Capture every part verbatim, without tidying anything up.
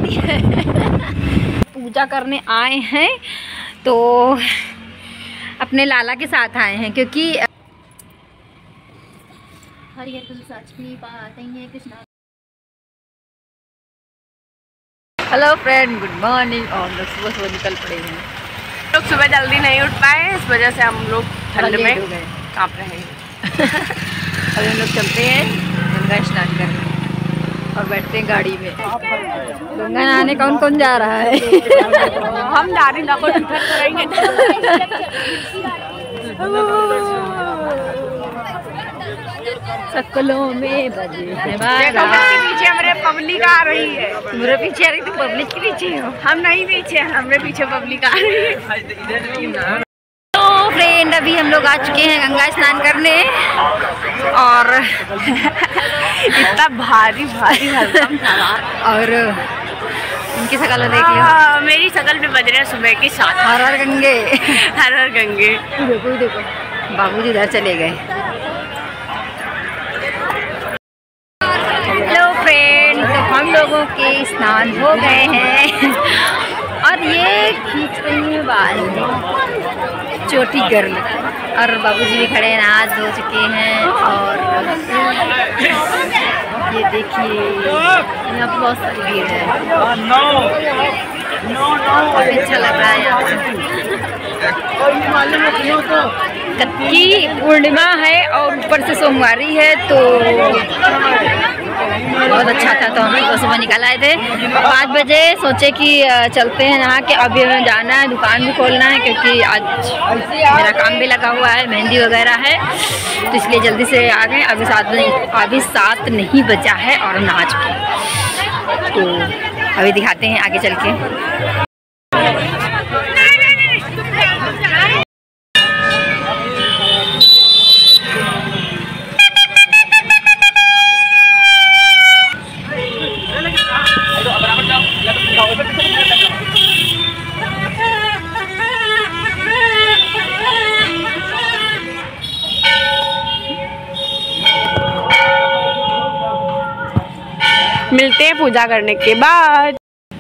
जाती है। पूजा करने आए हैं तो अपने लाला के साथ आए हैं क्योंकि हरियर सच भी पाते हैं Krishna. Hello friend, good morning. और लोग सुबह सुबह निकल पड़े हैं। लोग सुबह जल्दी नहीं उठ पाए, इस वजह से हम लोग ठंड में कांप रहे हैं। अभी हम लोग चलते हैं गंगा स्नान करने और बैठते हैं गाड़ी में। गंगा नहाने कौन कौन जा रहा है? हम नारी ना को ठिठक करेंगे। सकलों में बजे है बारा। पीछे हमारे पब्लिक आ रही है। मेरे पीछे आ रही थी, पब्लिक के पीछे हो? हम नहीं पीछे, हमारे पीछे पब्लिक आ रही है। तो फ्रेंड, अभी हम लोग आ चुके हैं गंगा स्नान करने और इतना भारी भारी हल्का था। और उनकी शकल देख लिया। हाँ, मेरी शकल पे बज रहे हैं सुबह के साथ। हर हर गंगे, हर हर गंगे। देखो देखो बाबूजी इधर चले गए। हेलो फ्रेंड, तो हम लोगों के स्नान हो गए हैं और ये खींच रही है बाल छोटी गर्ल। और बाबूजी भी खड़े हैं, नहा धो चुके हैं। और ये देखिए यहाँ पर बहुत सारी भीड़ है। काफी अच्छा लग रहा है यहाँ की पूर्णिमा है और ऊपर से सोमवारी है, तो बहुत अच्छा था। तो हम लोग सुबह निकल आए थे पाँच बजे, सोचे कि चलते हैं नहा के। अभी हमें जाना है, दुकान भी खोलना है क्योंकि आज मेरा काम भी लगा हुआ है, मेहंदी वगैरह है, तो इसलिए जल्दी से आ गए। अभी सात अभी सात नहीं बजा है और हम नहा चुके हैं। तो अभी दिखाते हैं आगे चल के। मिलते हैं पूजा करने के बाद।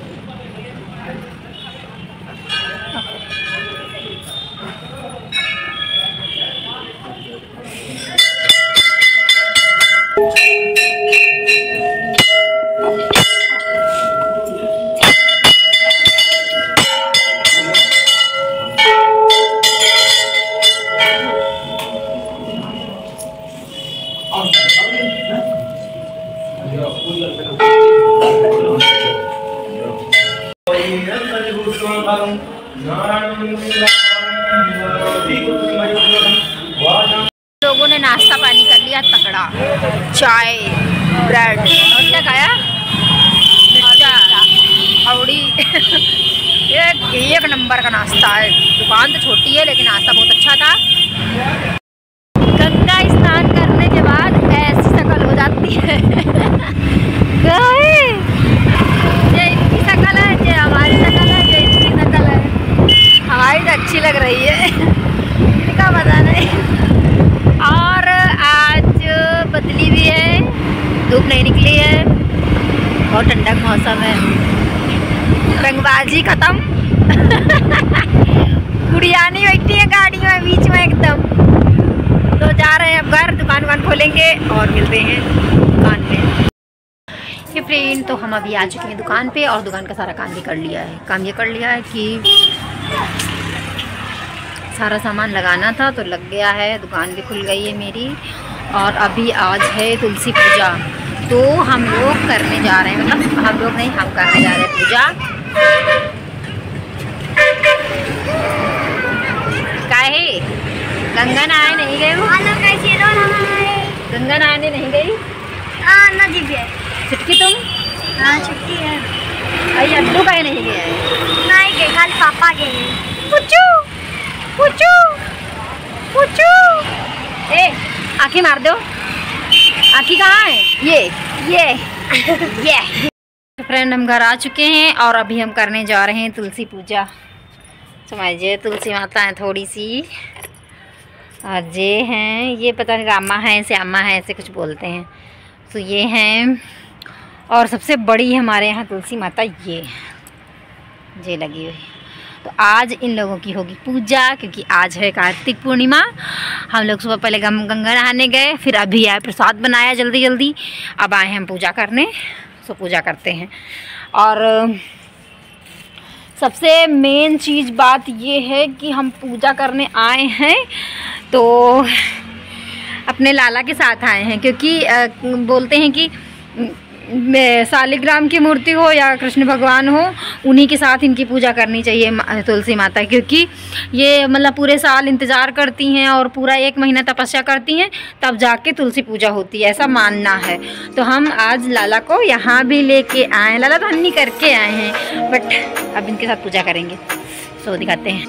लोगों ने नाश्ता पानी कर लिया तगड़ा, चाय ब्रेड और क्या खाया? हौड़ी। एक एक नंबर का नाश्ता है। दुकान तो छोटी है लेकिन नाश्ता बहुत अच्छा था। गंगा स्नान करने के बाद ऐसी शकल हो जाती है। ये इनकी शकल है, ये हमारी शकल है, ये इनकी शकल है। हमारी तो अच्छी लग रही है, इनका पता नहीं। और आज बदली भी है, धूप नहीं निकली है, बहुत ठंडक मौसम है। रंगबाजी खत्म। गुड़िया नहीं बैठी है गाड़ी में बीच में एकदम। तो जा रहे हैं अब घर, दुकान वुकान खोलेंगे और मिलते हैं दुकान पे। ये फ्रेंड, तो हम अभी आ चुके हैं दुकान पे और दुकान का सारा काम भी कर लिया है। काम ये कर लिया है कि सारा सामान लगाना था तो लग गया है, दुकान भी खुल गई है मेरी। और अभी आज है तुलसी पूजा, तो हम लोग करने जा रहे हैं, मतलब हम लोग नहीं, हम करने जा रहे हैं पूजा। काहे गंगा नहाए नहीं गए? गंगा नहाने नहीं गई? छुटकी तुम? हाँ छुट्टी है। अरे अड्डू काहे नहीं गए? नहीं गए, खाली पापा गए। पुचू पुचू पुचू। ए आँखें मार दो। आँखी कहाँ है? ये ये ये। फ्रेंड, हम घर आ चुके हैं और अभी हम करने जा रहे हैं तुलसी पूजा। समझिए, तुलसी माता है थोड़ी सी, और ये हैं, ये पता नहीं रामा है श्यामा है, ऐसे कुछ बोलते हैं। तो ये हैं और सबसे बड़ी हमारे यहाँ तुलसी माता ये ये लगी हुई। तो आज इन लोगों की होगी पूजा, क्योंकि आज है कार्तिक पूर्णिमा। हम लोग सुबह पहले गंगा नहाने गए, फिर अभी आए प्रसाद बनाया जल्दी जल्दी, अब आए हम पूजा करने। सो पूजा करते हैं। और सबसे मेन चीज़ बात ये है कि हम पूजा करने आए हैं तो अपने लाला के साथ आए हैं, क्योंकि आ, बोलते हैं कि शालिग्राम की मूर्ति हो या कृष्ण भगवान हो, उन्हीं के साथ इनकी पूजा करनी चाहिए तुलसी माता, क्योंकि ये मतलब पूरे साल इंतज़ार करती हैं और पूरा एक महीना तपस्या करती हैं, तब जाके तुलसी पूजा होती है, ऐसा मानना है। तो हम आज लाला को यहाँ भी लेके आए हैं। लाला तो हन्नी करके आए हैं, बट अब इनके साथ पूजा करेंगे। सो दिखाते हैं।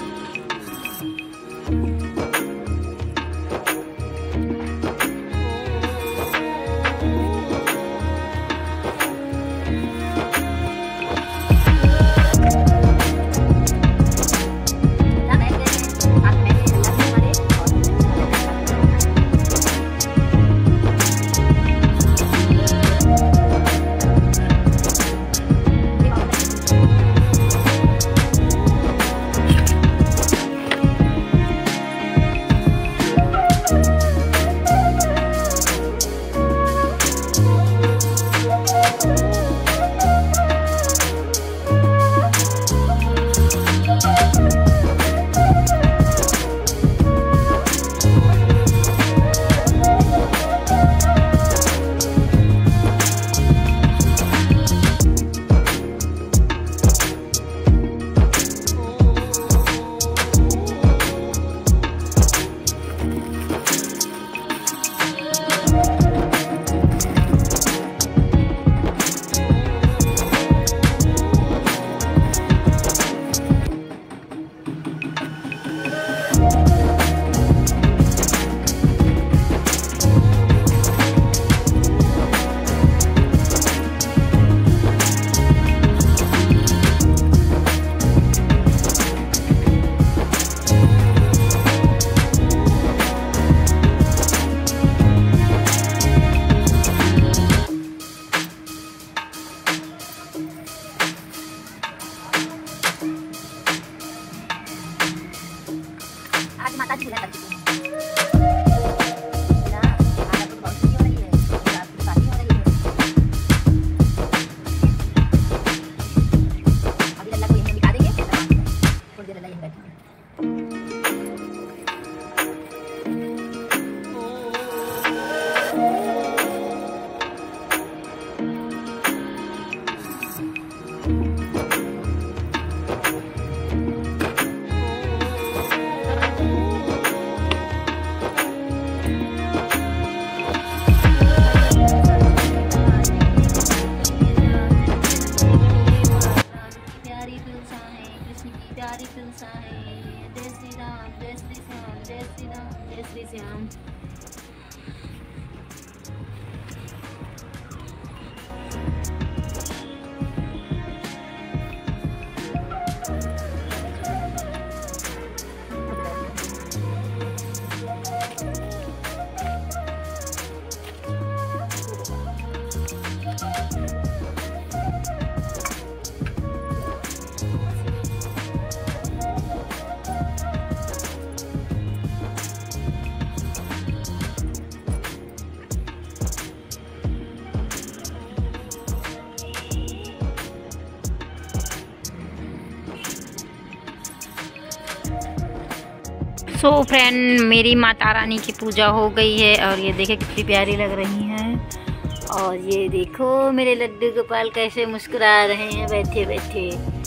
सो so फ्रेंड, मेरी माता रानी की पूजा हो गई है और ये देखे कितनी प्यारी लग रही हैं। और ये देखो मेरे लड्डू गोपाल कैसे मुस्कुरा रहे हैं बैठे बैठे।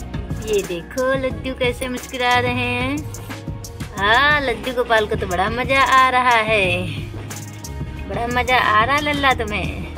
ये देखो लड्डू कैसे मुस्कुरा रहे हैं। हाँ, लड्डू गोपाल को तो बड़ा मज़ा आ रहा है। बड़ा मज़ा आ रहा लल्ला तुम्हें।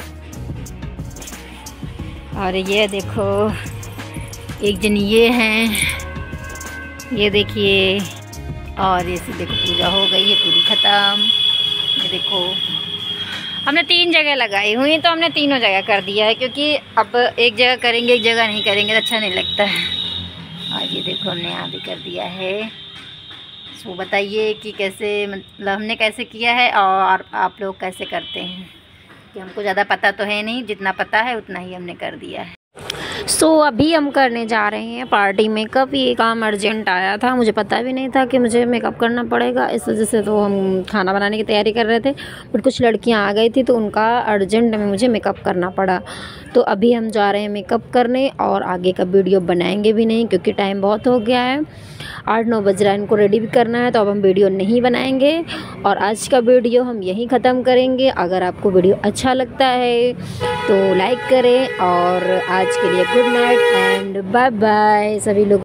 और ये देखो एक जन ये हैं, ये देखिए। और ये देखो पूजा हो गई है पूरी ख़त्म। ये देखो हमने तीन जगह लगाई हुई, तो हमने तीनों जगह कर दिया है, क्योंकि अब एक जगह करेंगे एक जगह नहीं करेंगे तो अच्छा नहीं लगता है। और ये देखो हमने यहाँ भी कर दिया है। सो बताइए कि कैसे, मतलब हमने कैसे किया है और आप लोग कैसे करते हैं। कि हमको ज़्यादा पता तो है नहीं, जितना पता है उतना ही हमने कर दिया है। सो so, अभी हम करने जा रहे हैं पार्टी मेकअप। ये काम अर्जेंट आया था, मुझे पता भी नहीं था कि मुझे मेकअप करना पड़ेगा, इस वजह से तो हम खाना बनाने की तैयारी कर रहे थे। बट कुछ लड़कियां आ गई थी तो उनका अर्जेंट में मुझे मेकअप करना पड़ा। तो अभी हम जा रहे हैं मेकअप करने और आगे का वीडियो बनाएंगे भी नहीं क्योंकि टाइम बहुत हो गया है, आठ नौ बज रहा है, इनको रेडी भी करना है, तो अब हम वीडियो नहीं बनाएंगे और आज का वीडियो हम यहीं ख़त्म करेंगे। अगर आपको वीडियो अच्छा लगता है तो लाइक करें और आज के लिए good night and bye bye सभी लोग।